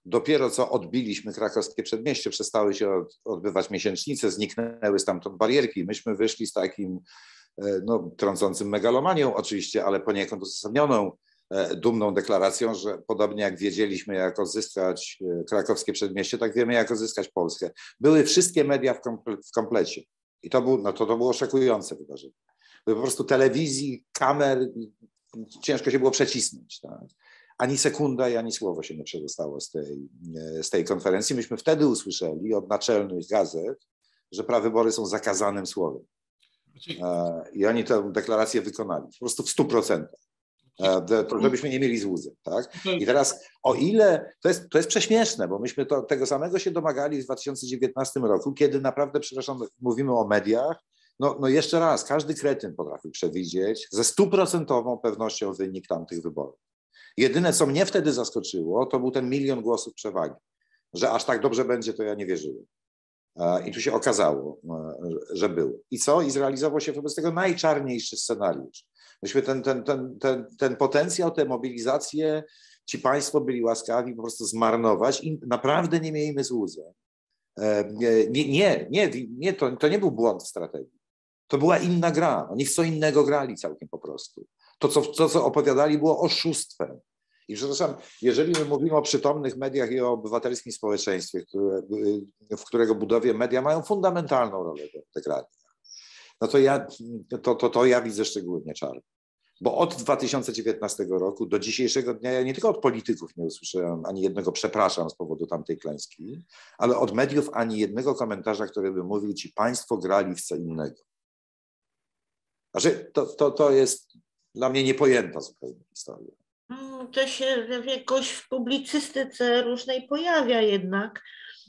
Dopiero co odbiliśmy Krakowskie Przedmieście, przestały się odbywać miesięcznice, zniknęły stamtąd barierki. Myśmy wyszli z takim, no, trącącym megalomanią oczywiście, ale poniekąd uzasadnioną, dumną deklaracją, że podobnie jak wiedzieliśmy, jak odzyskać Krakowskie Przedmieście, tak wiemy, jak odzyskać Polskę. Były wszystkie media w komplecie. I to było szokujące wydarzenie. Były po prostu telewizji, kamer, ciężko się było przecisnąć. Tak? Ani sekunda i ani słowo się nie przedostało z tej konferencji. Myśmy wtedy usłyszeli od naczelnych gazet, że prawybory są zakazanym słowem. I oni tę deklarację wykonali po prostu w 100%. To żebyśmy nie mieli złudzeń. Tak? I teraz o ile, to jest prześmieszne, bo myśmy tego samego się domagali w 2019 roku, kiedy naprawdę, przepraszam, mówimy o mediach, no jeszcze raz, każdy kretyn potrafił przewidzieć ze 100% pewnością wynik tamtych wyborów. Jedyne, co mnie wtedy zaskoczyło, to był ten 1 milion głosów przewagi. Że aż tak dobrze będzie, to ja nie wierzyłem. I tu się okazało, że było. I co? I zrealizował się wobec tego najczarniejszy scenariusz. Myśmy ten potencjał, tę mobilizację, ci państwo byli łaskawi po prostu zmarnować i naprawdę nie miejmy złudzeń. To nie był błąd w strategii. To była inna gra. Oni w co innego grali całkiem po prostu. To, co opowiadali, było oszustwem. I przepraszam, jeżeli my mówimy o przytomnych mediach i o obywatelskim społeczeństwie, w którego budowie media mają fundamentalną rolę do odegrania, no to ja widzę szczególnie czarno. Bo od 2019 roku do dzisiejszego dnia ja nie tylko od polityków nie usłyszałem ani jednego przepraszam z powodu tamtej klęski, ale od mediów ani jednego komentarza, który by mówił ci państwo grali w co innego. Znaczy, to jest dla mnie niepojęta zupełnie historia. To się jakoś w publicystyce różnej pojawia jednak.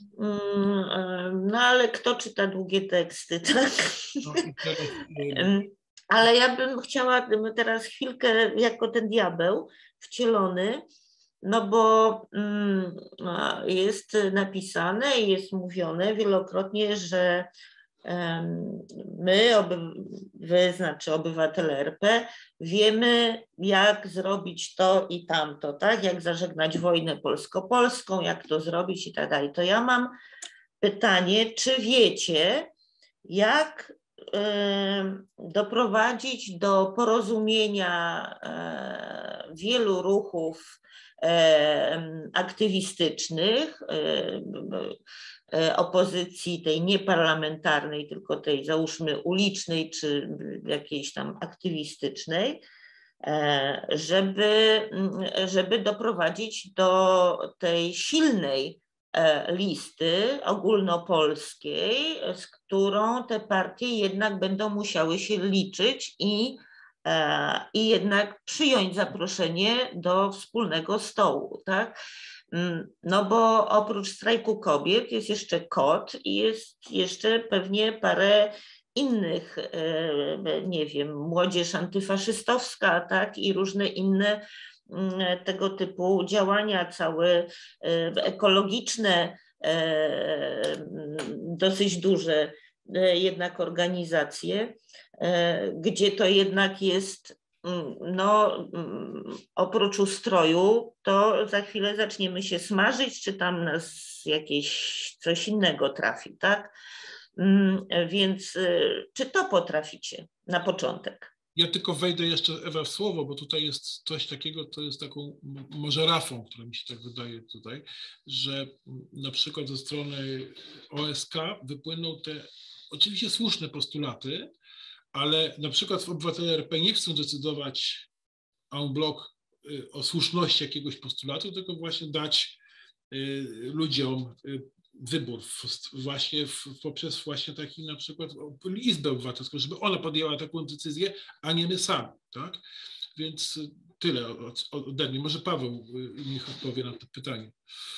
No ale kto czyta długie teksty, tak? Ale ja bym chciała teraz chwilkę jako ten diabeł wcielony, no bo jest napisane i jest mówione wielokrotnie, że wy, znaczy obywatele RP, wiemy, jak zrobić to i tamto, tak? Jak zażegnać wojnę polsko-polską, jak to zrobić i tak dalej. To ja mam pytanie, czy wiecie, jak doprowadzić do porozumienia wielu ruchów aktywistycznych, opozycji tej nieparlamentarnej, tylko tej załóżmy ulicznej czy jakiejś tam aktywistycznej, żeby doprowadzić do tej silnej listy ogólnopolskiej, z którą te partie jednak będą musiały się liczyć i jednak przyjąć zaproszenie do wspólnego stołu, tak? No bo oprócz strajku kobiet jest jeszcze KOT i jest jeszcze pewnie parę innych, nie wiem, młodzież antyfaszystowska, tak? I różne inne tego typu działania, całe ekologiczne, dosyć duże jednak organizacje, gdzie to jednak jest, no oprócz ustroju, to za chwilę zaczniemy się smażyć, czy tam nas jakieś coś innego trafi, tak? Więc czy to potraficie na początek? Ja tylko wejdę jeszcze, Ewa, w słowo, bo tutaj jest coś takiego, to jest taką może rafą, która mi się tak wydaje tutaj, że na przykład ze strony OSK wypłyną te oczywiście słuszne postulaty, ale na przykład obywatele RP nie chcą decydować en bloc o słuszności jakiegoś postulatu, tylko właśnie dać ludziom wybór właśnie poprzez właśnie taki na przykład Izbę Obywatelską, żeby ona podjęła taką decyzję, a nie my sami, tak? Więc tyle ode mnie. Może Paweł niech odpowie na to pytanie.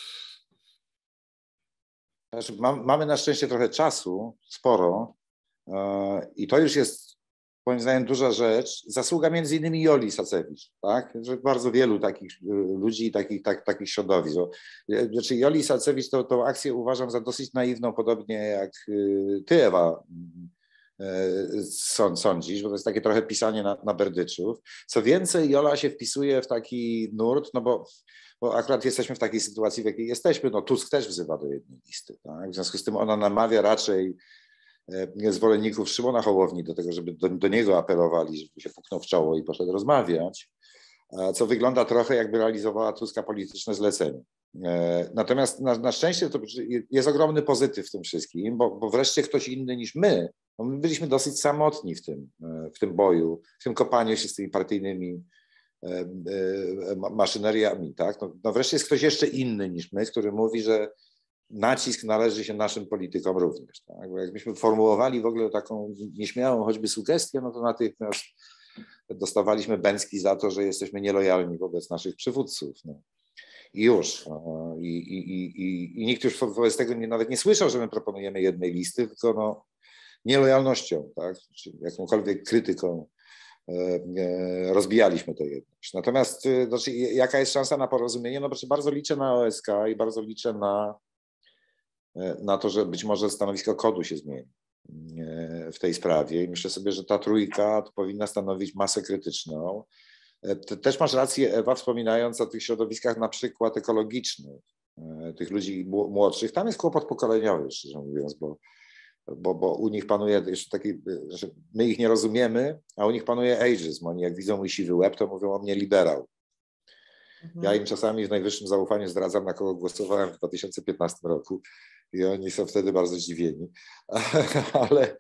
Mamy na szczęście trochę czasu, sporo, i to już jest moim zdaniem duża rzecz. Zasługa między innymi Joli Sacewicz, tak? Że bardzo wielu takich ludzi, takich środowisk. Znaczy Joli Sacewicz tą akcję uważam za dosyć naiwną, podobnie jak ty, Ewa, sądzisz, bo to jest takie trochę pisanie na berdyczów. Co więcej, Jola się wpisuje w taki nurt, no bo bo akurat jesteśmy w takiej sytuacji, w jakiej jesteśmy, no Tusk też wzywa do jednej listy, tak? W związku z tym ona namawia raczej zwolenników Szymona Hołowni do tego, żeby do niego apelowali, żeby się puknął w czoło i poszedł rozmawiać, co wygląda trochę jakby realizowała Tuska polityczne zlecenie. Natomiast na szczęście to jest ogromny pozytyw w tym wszystkim, bo wreszcie ktoś inny niż my, no my byliśmy dosyć samotni w tym boju, w tym kopaniu się z tymi partyjnymi maszyneriami, tak? No wreszcie jest ktoś jeszcze inny niż my, który mówi, że nacisk należy się naszym politykom również. Tak? Bo jakbyśmy formułowali w ogóle taką nieśmiałą choćby sugestię, no to natychmiast dostawaliśmy bęcki za to, że jesteśmy nielojalni wobec naszych przywódców. No. I już. I nikt już wobec tego nawet nie słyszał, że my proponujemy jednej listy, tylko no, nielojalnością, tak? Czy jakąkolwiek krytyką rozbijaliśmy tę jedność. Natomiast znaczy, jaka jest szansa na porozumienie? No proszę, bardzo liczę na OSK i bardzo liczę na to, że być może stanowisko KOD-u się zmieni w tej sprawie i myślę sobie, że ta trójka to powinna stanowić masę krytyczną. Też masz rację, Ewa, wspominając o tych środowiskach na przykład ekologicznych, tych ludzi młodszych. Tam jest kłopot pokoleniowy, szczerze mówiąc, bo u nich panuje jeszcze taki, że my ich nie rozumiemy, a u nich panuje ageism. Oni jak widzą mój siwy łeb, to mówią o mnie liberał. Ja im czasami w najwyższym zaufaniu zdradzam, na kogo głosowałem w 2015 roku i oni są wtedy bardzo zdziwieni. Ale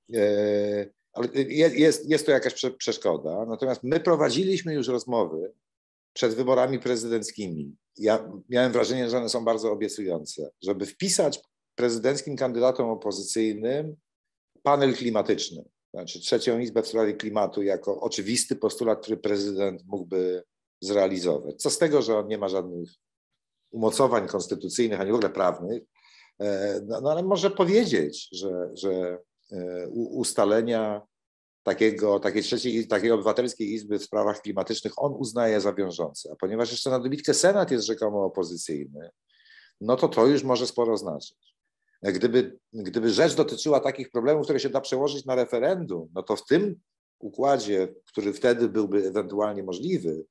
jest to jakaś przeszkoda. Natomiast my prowadziliśmy już rozmowy przed wyborami prezydenckimi. Ja miałem wrażenie, że one są bardzo obiecujące, żeby wpisać prezydenckim kandydatom opozycyjnym panel klimatyczny, znaczy trzecią izbę w sprawie klimatu jako oczywisty postulat, który prezydent mógłby zrealizować. Co z tego, że on nie ma żadnych umocowań konstytucyjnych, ani w ogóle prawnych, no ale może powiedzieć, że ustalenia takiej obywatelskiej izby w sprawach klimatycznych on uznaje za wiążące. A ponieważ jeszcze na dobitkę Senat jest rzekomo opozycyjny, no to już może sporo znaczyć. Gdyby rzecz dotyczyła takich problemów, które się da przełożyć na referendum, no to w tym układzie, który wtedy byłby ewentualnie możliwy,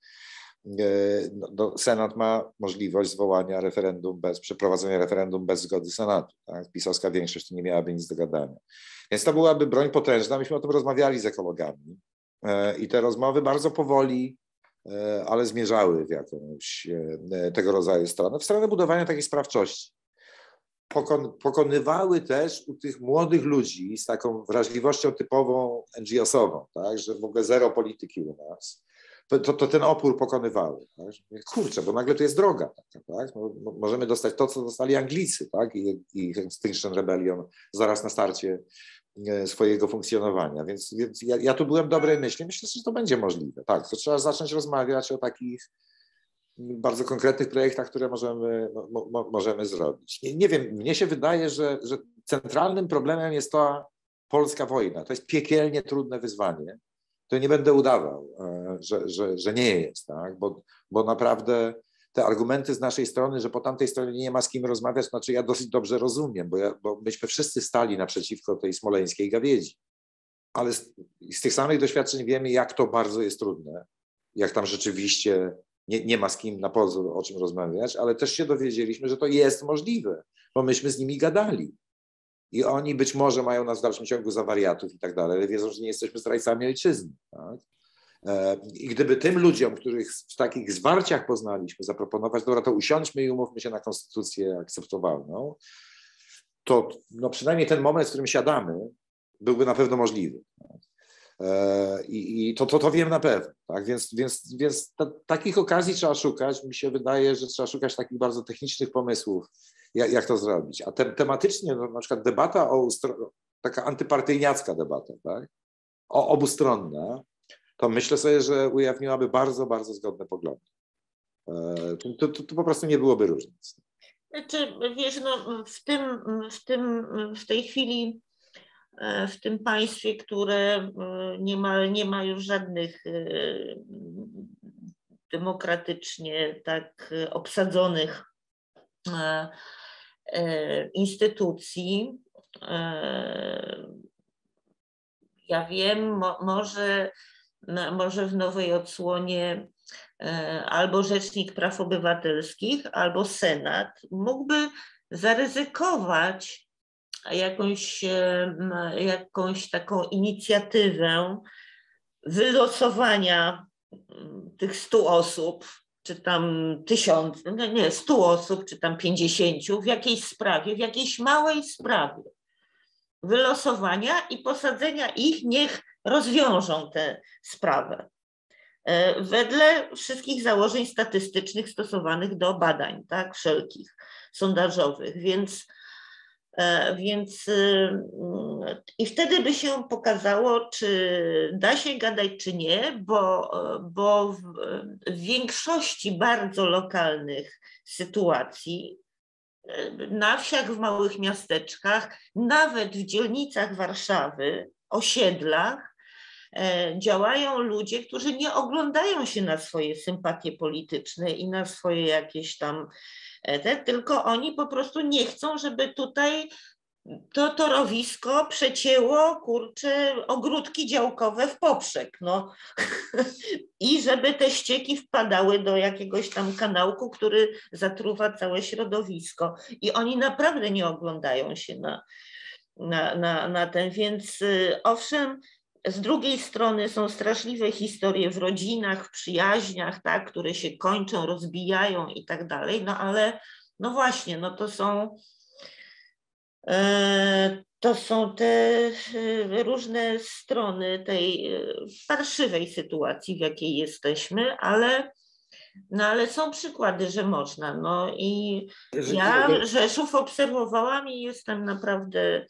no, Senat ma możliwość zwołania przeprowadzenia referendum bez zgody Senatu. Tak? PiS-owska większość nie miałaby nic do gadania. Więc to byłaby broń potężna. Myśmy o tym rozmawiali z ekologami i te rozmowy bardzo powoli, ale zmierzały w jakąś tego rodzaju stronę, w stronę budowania takiej sprawczości. Pokonywały też u tych młodych ludzi z taką wrażliwością typową NGO-sową, tak? Że w ogóle zero polityki u nas. To ten opór pokonywały. Tak? Kurczę, bo nagle to jest droga. Tak? Możemy dostać to, co dostali Anglicy, tak? I Extinction Rebellion zaraz na starcie swojego funkcjonowania. Więc ja tu byłem dobrej myśli. Myślę, że to będzie możliwe. Tak, to trzeba zacząć rozmawiać o takich bardzo konkretnych projektach, które możemy zrobić. Nie wiem, mnie się wydaje, że centralnym problemem jest ta polska wojna. To jest piekielnie trudne wyzwanie. To nie będę udawał, że nie jest, tak? Bo naprawdę te argumenty z naszej strony, że po tamtej stronie nie ma z kim rozmawiać, znaczy ja dosyć dobrze rozumiem, bo myśmy wszyscy stali naprzeciwko tej smoleńskiej gawiedzi. Ale z tych samych doświadczeń wiemy, jak to bardzo jest trudne, jak tam rzeczywiście nie ma z kim na pozór o czym rozmawiać, ale też się dowiedzieliśmy, że to jest możliwe, bo myśmy z nimi gadali. I oni być może mają nas w dalszym ciągu za wariatów i tak dalej, ale wiedzą, że nie jesteśmy zdrajcami ojczyzny. Tak? I gdyby tym ludziom, których w takich zwarciach poznaliśmy, zaproponować, dobra, to usiądźmy i umówmy się na konstytucję akceptowalną, to no przynajmniej ten moment, w którym siadamy, byłby na pewno możliwy. Tak? I to wiem na pewno. Tak? Więc takich okazji trzeba szukać. Mi się wydaje, że trzeba szukać takich bardzo technicznych pomysłów, jak to zrobić. A tematycznie no, na przykład debata taka antypartyjniacka debata, tak? Obustronna, to myślę sobie, że ujawniłaby bardzo, bardzo zgodne poglądy. To po prostu nie byłoby różnic. Znaczy, wiesz, no, w tej chwili w tym państwie, które nie ma już żadnych demokratycznie tak obsadzonych instytucji. Ja wiem, może w nowej odsłonie albo Rzecznik Praw Obywatelskich, albo Senat mógłby zaryzykować jakąś taką inicjatywę wylosowania tych 100 osób, czy tam 1000, 100 osób, czy tam 50 w jakiejś sprawie, w jakiejś małej sprawie. Wylosowania i posadzenia ich, niech rozwiążą tę sprawę. Wedle wszystkich założeń statystycznych stosowanych do badań, tak, wszelkich sondażowych, więc i wtedy by się pokazało, czy da się gadać, czy nie, bo w większości bardzo lokalnych sytuacji, na wsiach, w małych miasteczkach, nawet w dzielnicach Warszawy, osiedlach, działają ludzie, którzy nie oglądają się na swoje sympatie polityczne i na swoje jakieś tam, tylko oni po prostu nie chcą, żeby tutaj to torowisko przecięło, kurczę, ogródki działkowe w poprzek, no. I żeby te ścieki wpadały do jakiegoś tam kanałku, który zatruwa całe środowisko. I oni naprawdę nie oglądają się na ten, więc owszem, z drugiej strony są straszliwe historie w rodzinach, w przyjaźniach, tak, które się kończą, rozbijają i tak dalej, no ale no właśnie, no to są te różne strony tej parszywej sytuacji, w jakiej jesteśmy, ale są przykłady, że można. No i ja Rzeszów obserwowałam i jestem naprawdę,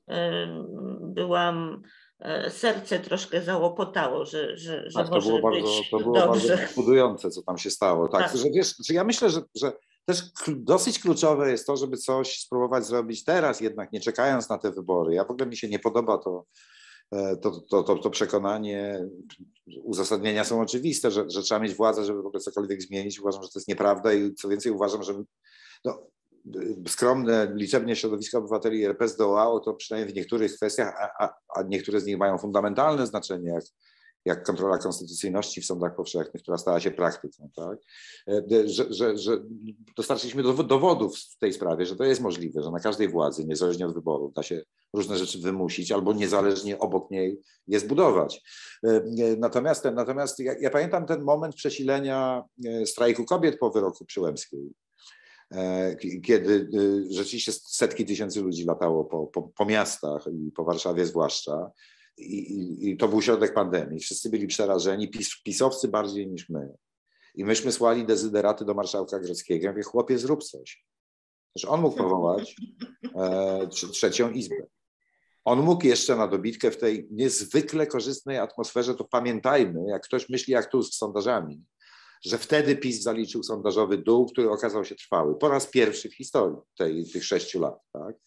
serce troszkę załopotało, że tak, może to było być bardzo budujące, co tam się stało. Tak, tak. Że wiesz, że ja myślę, że też dosyć kluczowe jest to, żeby coś spróbować zrobić teraz, jednak nie czekając na te wybory. Ja w ogóle mi się nie podoba to przekonanie, uzasadnienia są oczywiste, że trzeba mieć władzę, żeby w ogóle cokolwiek zmienić. Uważam, że to jest nieprawda i co więcej uważam, że skromne, liczebnie środowisko obywateli RP zdołało to przynajmniej w niektórych kwestiach, a niektóre z nich mają fundamentalne znaczenie, jak kontrola konstytucyjności w sądach powszechnych, która stała się praktyką, tak? Że dostarczyliśmy dowodów w tej sprawie, że to jest możliwe, że na każdej władzy, niezależnie od wyborów, da się różne rzeczy wymusić albo niezależnie obok niej je zbudować. Natomiast ja pamiętam ten moment przesilenia strajku kobiet po wyroku Przyłębskiej, kiedy rzeczywiście setki tysięcy ludzi latało po miastach i po Warszawie zwłaszcza. I to był środek pandemii. Wszyscy byli przerażeni, pisowcy bardziej niż my. I myśmy słali dezyderaty do marszałka Grodzkiego. Ja mówię, chłopie, zrób coś. Znaczy on mógł powołać trzecią izbę. On mógł jeszcze na dobitkę w tej niezwykle korzystnej atmosferze, to pamiętajmy, jak ktoś myśli jak Tusk z sondażami, że wtedy PiS zaliczył sondażowy dół, który okazał się trwały. Po raz pierwszy w historii tych 6 lat. Tak?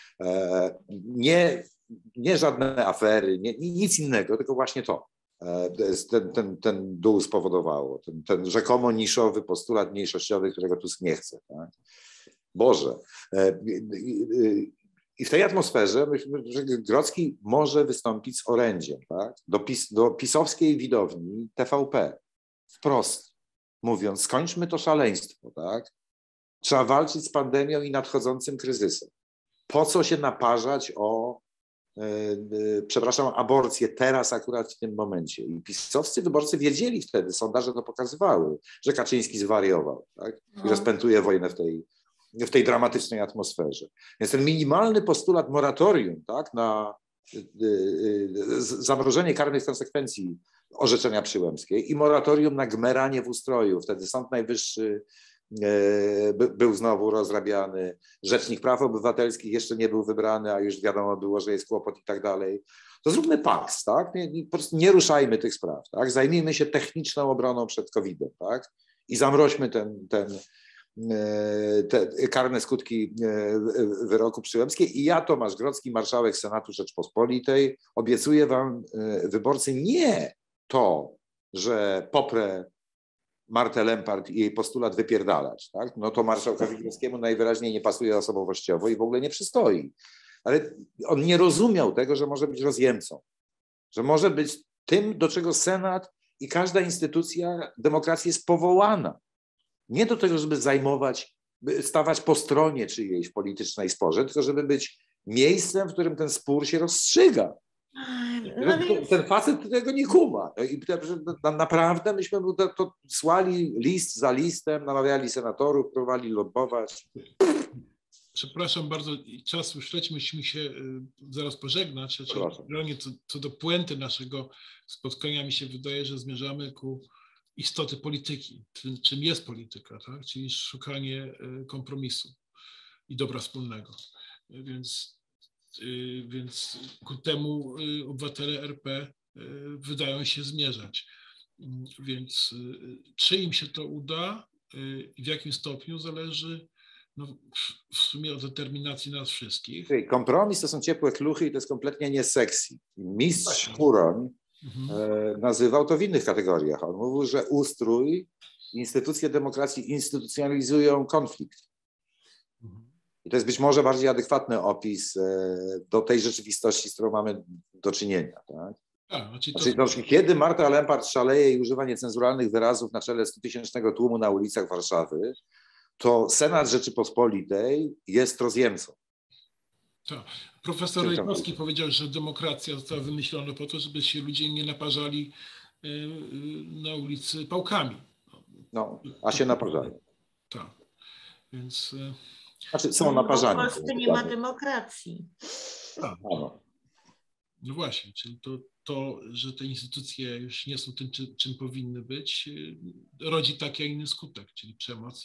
Nie żadne afery, nic innego, tylko właśnie to. Ten dół spowodowało, ten rzekomo niszowy postulat mniejszościowy, którego Tusk nie chce. Tak? Boże. I w tej atmosferze myślę, że Grodzki może wystąpić z orędziem, tak? do pisowskiej widowni TVP, wprost mówiąc, skończmy to szaleństwo. Tak? Trzeba walczyć z pandemią i nadchodzącym kryzysem. Po co się naparzać o aborcję teraz akurat w tym momencie. I pisowscy wyborcy wiedzieli wtedy, sondaże to pokazywały, że Kaczyński zwariował, tak? I rozpętuje wojnę w tej dramatycznej atmosferze. Więc ten minimalny postulat moratorium, tak, na zamrożenie karnych konsekwencji orzeczenia Przyłębskiej i moratorium na gmeranie w ustroju. Wtedy Sąd Najwyższy był znowu rozrabiany, Rzecznik Praw Obywatelskich jeszcze nie był wybrany, a już wiadomo było, że jest kłopot i tak dalej. To zróbmy paks, tak? Po prostu nie ruszajmy tych spraw, tak? Zajmijmy się techniczną obroną przed COVID-em, tak? I zamroźmy te karne skutki wyroku Przyłębskiej. I ja, Tomasz Grodzki, marszałek Senatu Rzeczpospolitej, obiecuję wam, wyborcy, nie to, że poprę Martę Lempart i jej postulat wypierdalać, tak? No to marszałkowi Grodzkiemu najwyraźniej nie pasuje osobowościowo i w ogóle nie przystoi. Ale on nie rozumiał tego, że może być rozjemcą, że może być tym, do czego Senat i każda instytucja demokracji jest powołana. Nie do tego, żeby stawać po stronie czyjejś politycznej sporze, tylko żeby być miejscem, w którym ten spór się rozstrzyga. No więc... Ten facet tego nie kuma. I naprawdę myśmy to słali list za listem, namawiali senatorów, próbowali lobbować. Przepraszam bardzo, czas już leci, musimy się zaraz pożegnać. Co do puenty naszego spotkania mi się wydaje, że zmierzamy ku istoty polityki, czym jest polityka, tak? Czyli szukanie kompromisu i dobra wspólnego. Więc ku temu obywatele RP wydają się zmierzać. Więc czy im się to uda i w jakim stopniu zależy w sumie od determinacji nas wszystkich. Kompromis to są ciepłe kluchy i to jest kompletnie nie sexy. Mistrz Kuroń nazywał to w innych kategoriach. On mówił, że ustrój, instytucje demokracji instytucjonalizują konflikt. I to jest być może bardziej adekwatny opis do tej rzeczywistości, z którą mamy do czynienia. Tak? Znaczy, kiedy Marta Lempart szaleje i używa niecenzuralnych wyrazów na czele 100-tysięcznego tłumu na ulicach Warszawy, to Senat Rzeczypospolitej jest rozjemcą. Tak. Profesor Rejkowski powiedział, że demokracja została wymyślona po to, żeby się ludzie nie naparzali na ulicy pałkami. No, a się naparzają. Tak. Więc... Znaczy, są naparzani. W Polsce nie ma demokracji. Tak. No właśnie, czyli to, że te instytucje już nie są tym, czym powinny być, rodzi taki, a inny skutek, czyli przemoc.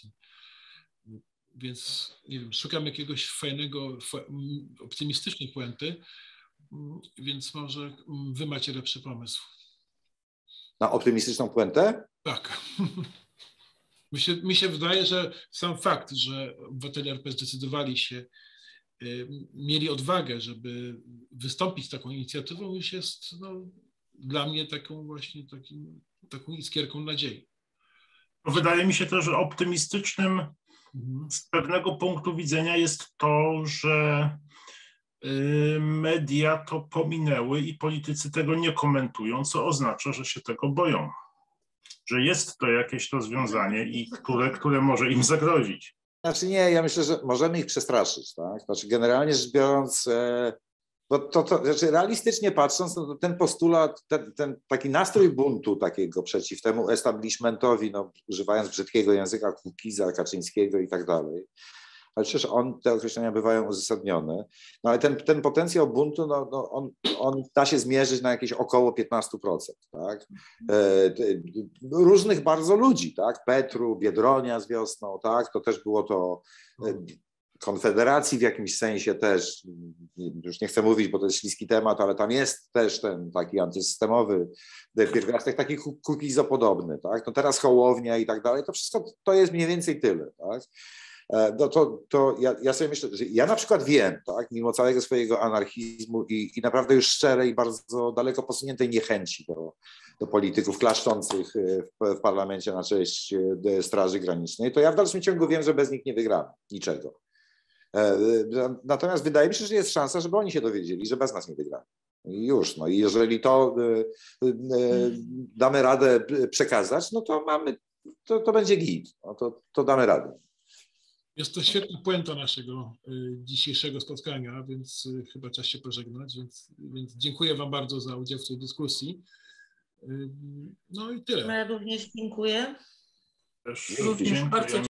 Więc nie wiem, szukam jakiegoś fajnego, optymistycznej puenty, więc może wy macie lepszy pomysł. Na optymistyczną puentę? Tak. Mi się wydaje, że sam fakt, że obywatele RP zdecydowali się, mieli odwagę, żeby wystąpić z taką inicjatywą, już jest dla mnie taką iskierką nadziei. Wydaje mi się też, że optymistycznym z pewnego punktu widzenia jest to, że media to pominęły i politycy tego nie komentują, co oznacza, że się tego boją. Że jest to jakieś rozwiązanie, i które może im zagrozić. Znaczy nie, ja myślę, że możemy ich przestraszyć. Tak? Znaczy generalnie rzecz biorąc, znaczy realistycznie patrząc, no to ten postulat, ten taki nastrój buntu takiego przeciw temu establishmentowi, używając brzydkiego języka Kukiza, Kaczyńskiego i tak dalej, ale przecież te określenia bywają uzasadnione, no ale ten potencjał buntu, on da się zmierzyć na jakieś około 15%, tak? Różnych bardzo ludzi, tak? Petru, Biedronia z Wiosną, tak? To też było to Konfederacji w jakimś sensie też, już nie chcę mówić, bo to jest śliski temat, ale tam jest też ten taki antysystemowy pierwiastek, taki kukizopodobny, tak? No teraz Hołownia i tak dalej, to wszystko to jest mniej więcej tyle, tak? No ja sobie myślę, że ja na przykład wiem, tak, mimo całego swojego anarchizmu i naprawdę już szczerej, bardzo daleko posuniętej niechęci do polityków klaszczących w parlamencie na cześć Straży Granicznej, to ja w dalszym ciągu wiem, że bez nich nie wygramy niczego. Natomiast wydaje mi się, że jest szansa, żeby oni się dowiedzieli, że bez nas nie wygramy. I już, no i jeżeli to damy radę przekazać, no to to będzie git, no to damy radę. Jest to świetna puenta naszego dzisiejszego spotkania, więc chyba czas się pożegnać, więc dziękuję wam bardzo za udział w tej dyskusji. No i tyle. Ja również dziękuję. Również bardzo